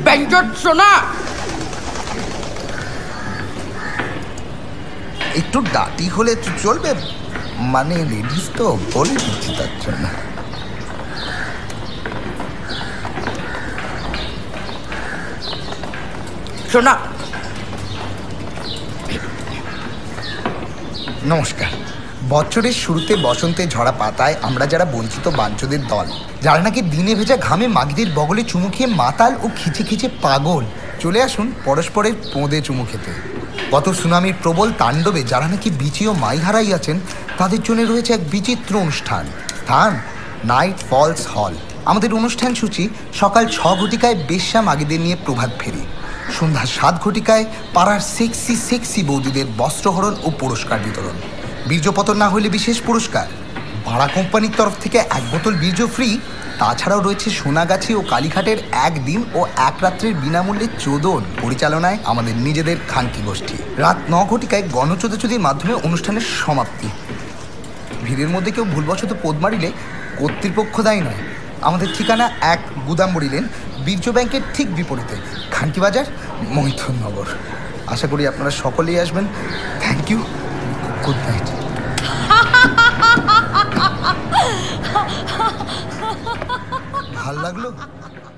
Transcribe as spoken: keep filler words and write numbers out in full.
বেঞ্চট শোনা। একটু ডাটি হলে চলবে, মানে লেডিস তো বলে দিচ্ছি তার জন্য। শোনা, নমস্কার। বছরের শুরুতে বসন্তে ঝরা পাতায় আমরা যারা বঞ্চিত বাঞ্চদের দল, যারা নাকি দিনে ভেজা ঘামে মাগিদের বগলে চুমু খেয়ে মাতাল ও খিচে খিচে পাগল, চলে আসুন পরস্পরের পোঁদে চুমু খেতে। গত সুনামির প্রবল তাণ্ডবে যারা নাকি বিচি ও মাই হারাই আছেন, তাদের জন্য রয়েছে এক বিচিত্র অনুষ্ঠান। স্থান নাইট ফলস হল। আমাদের অনুষ্ঠান সূচি সকাল ছ ঘটিকায় বেশ্যা মাগিদের নিয়ে প্রভাত ফেরি, সন্ধ্যা সাত ঘটিকায় পাড়ার সেক্সি সেক্সি বৌদিদের বস্ত্রহরণ ও পুরস্কার বিতরণ। বীর্যপতন না হলে বিশেষ পুরস্কার, ভাড়া কোম্পানির তরফ থেকে এক বোতল বীর্য ফ্রি। তাছাড়াও রয়েছে সোনাগাছি ও কালীঘাটের একদিন ও এক রাত্রের বিনামূল্যে চোদন পরিচালনায় আমাদের নিজেদের খানকি গোষ্ঠী। রাত ন ঘটিকায় গণচোদাচুদির মাধ্যমে অনুষ্ঠানের সমাপ্তি। ভিড়ের মধ্যে কেউ ভুলবশত পোদ মারিলে কর্তৃপক্ষ দায়ী নয়। আমাদের ঠিকানা এক গুদামবড়ি লেন, বীর্য ব্যাংকের ঠিক বিপরীতে, খানকি বাজার, মৈথুননগর। আশা করি আপনারা সকলেই আসবেন। Thank you, good night. ভাল লাগলো?